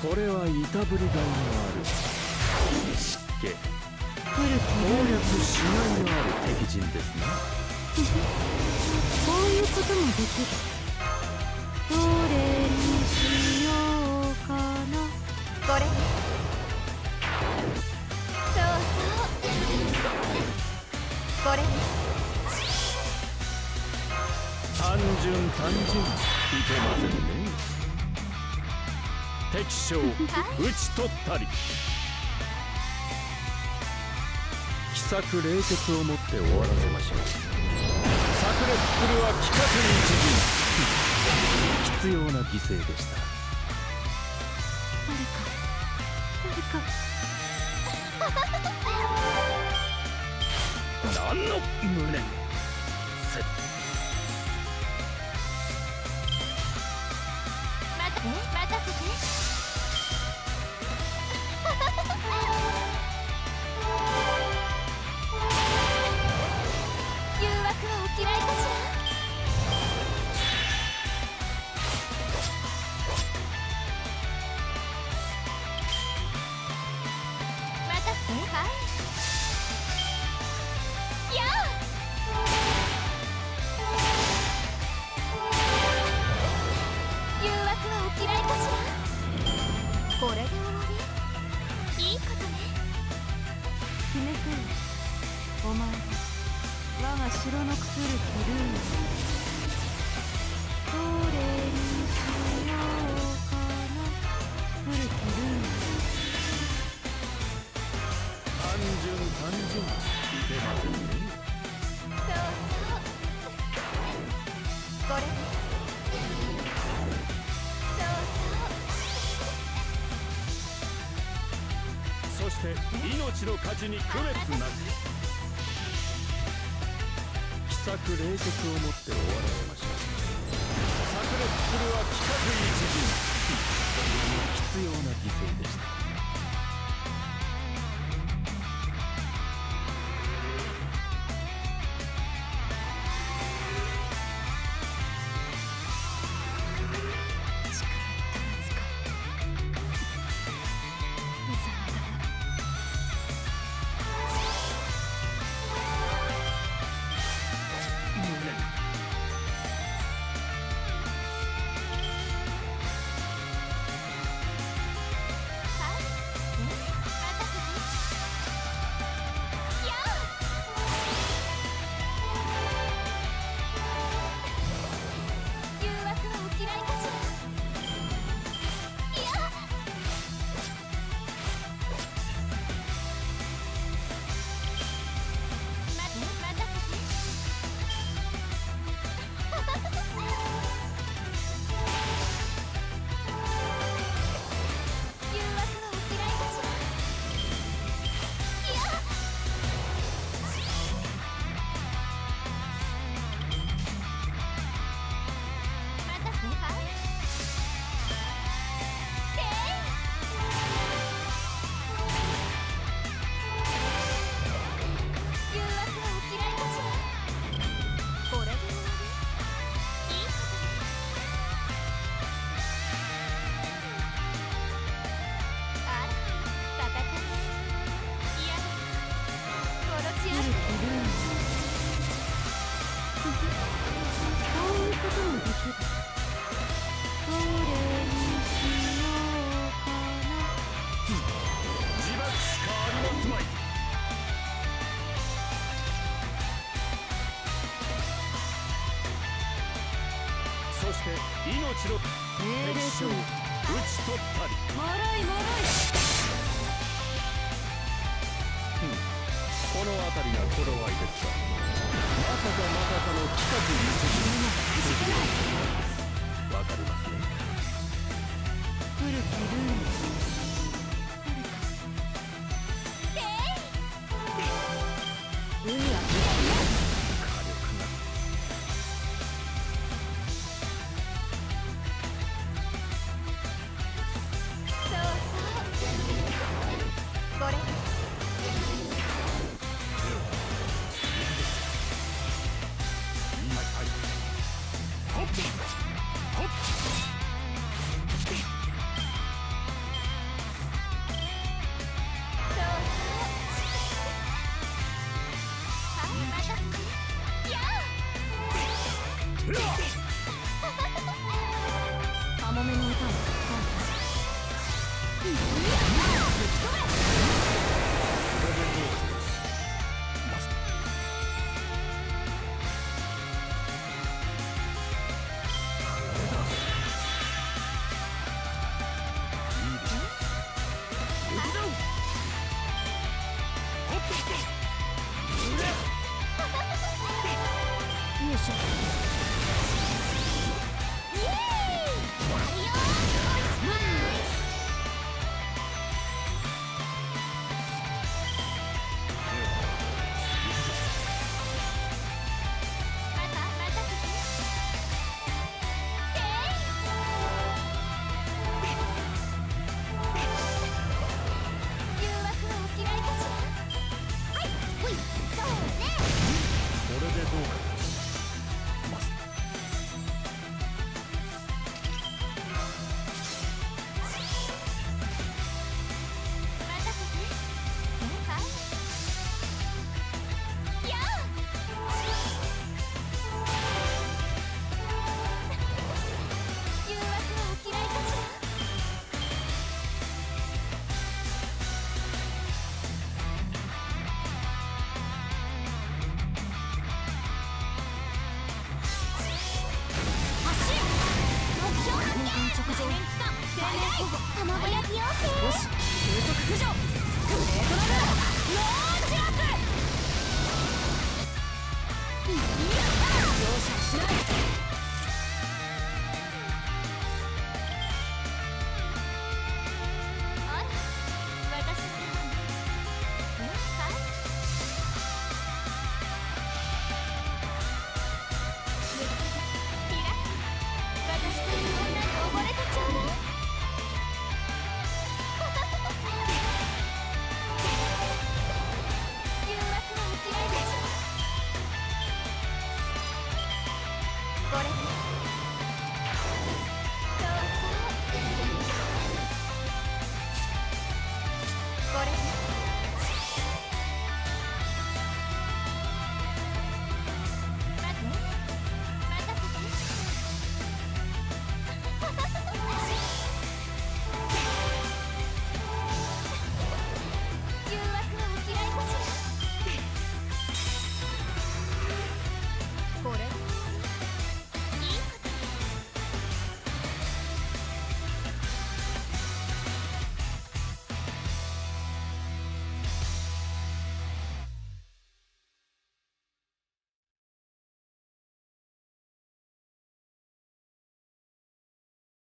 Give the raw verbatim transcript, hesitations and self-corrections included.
これはいたぶりがいのある湿気、攻略しがいのある敵陣ですね。 こういうこともできる。どれにしようかな。これ。そうそうこれ。 単純単純いけませんね。敵将討ち取ったり。奇策冷徹をもって終わらせましょう。炸裂するは規格に一陣。必要な犠牲でした。 誰か誰か何の無念。せっ任せて。誘惑はお嫌いかしら。任せて。はい。やあ。誘惑はお嫌いかしら。これで終わり？いいことね。決めてよ。お前は我が城の来るルール。どれにしようかな。古きルール。 単純単純いけませんね。 そうそうこれ。 そして命の価値に区別なく奇策冷徹をもって終わらせましょう。炸裂するは規格一陣。必要な犠牲でした。命の敵将討ち取ったり。 もろいもろい。 この辺りが頃合いですが、まさかまさかの企画にわかりますね。 古きルール。海は火力が。これ。 容赦しない。